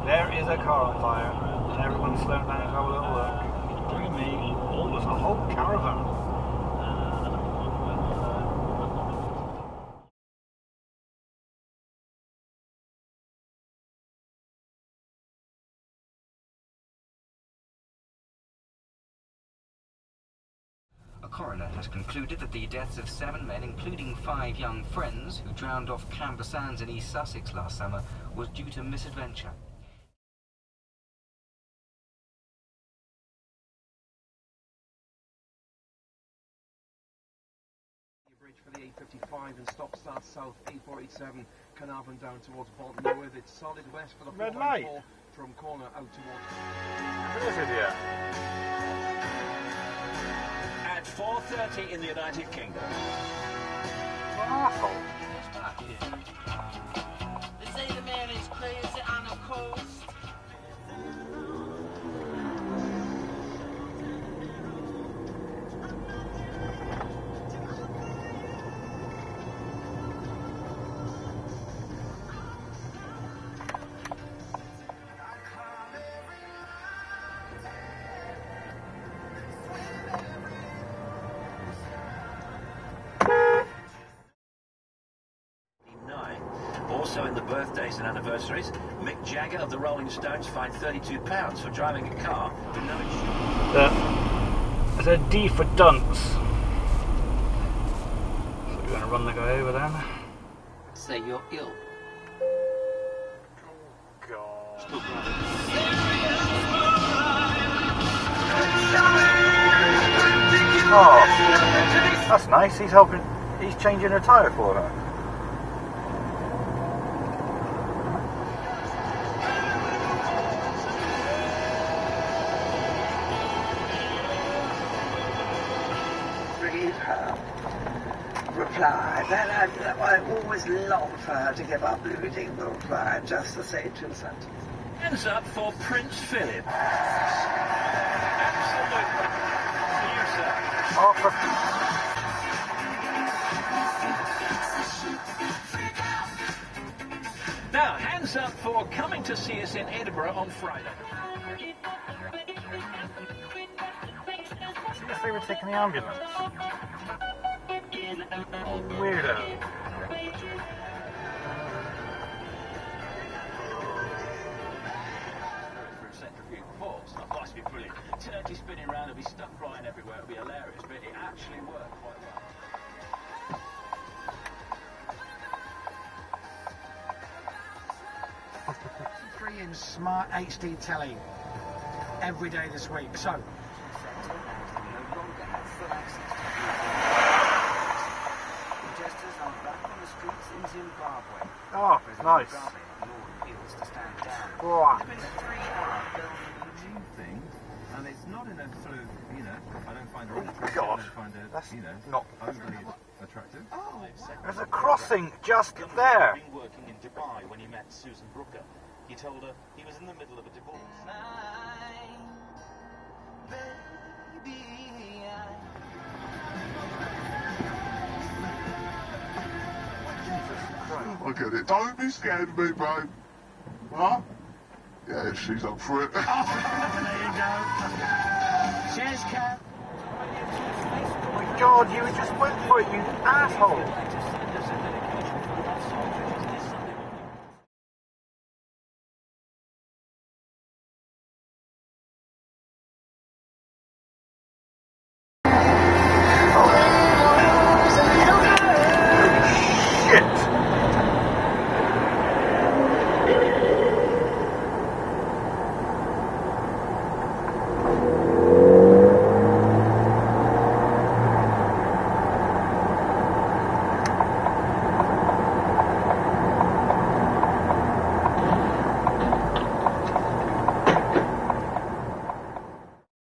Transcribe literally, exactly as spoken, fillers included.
There is a car on fire, and everyone's slowing down to have a little look. Look at me, oh, there's a whole caravan. A coroner has concluded that the deaths of seven men, including five young friends who drowned off Camber Sands in East Sussex last summer, was due to misadventure. Bridge for the A fifty-five and stop start south A four eighty-seven Carnarvon down towards Bolton with its solid west for the red light from corner out towards. Where is it here? At four thirty in the United Kingdom. Awful. They say the man is crazy on the coast. Also in the birthdays and anniversaries, Mick Jagger of the Rolling Stones fined thirty-two pounds for driving a car with no insurance. There's a D for dunce. So we're going to run the guy over then. Say you're ill. Oh, God. Oh, that's nice. He's helping. He's changing her tyre for her. Reply. That I, I always long for her to give up losing the reply just to say two sentences. Hands up for Prince Philip. Absolutely. To you, sir. Oh, for... Now, hands up for coming to see us in Edinburgh on Friday. See if they were taking the ambulance. Weirdo. Centrifuge force. That must be brilliant. Turkey spinning around, it'll be stuff flying everywhere, it'll be hilarious, but it actually worked quite well. Three inch smart H D telly every day this week. So. Oh, it's nice. Wow. Thing, and it's not in a sort of, you know, I don't find it Oh, attractive, God. I don't find it, That's you know, not overly attractive. Oh, There's a crossing just there. He'd been working in Dubai when he met Susan Brooker. He told her he was in the middle of a divorce. Look at it. Don't be scared of me, babe. Huh? Yeah, she's up for it. There you go. Cheers, Cat. Oh my God, you just went for it, you asshole.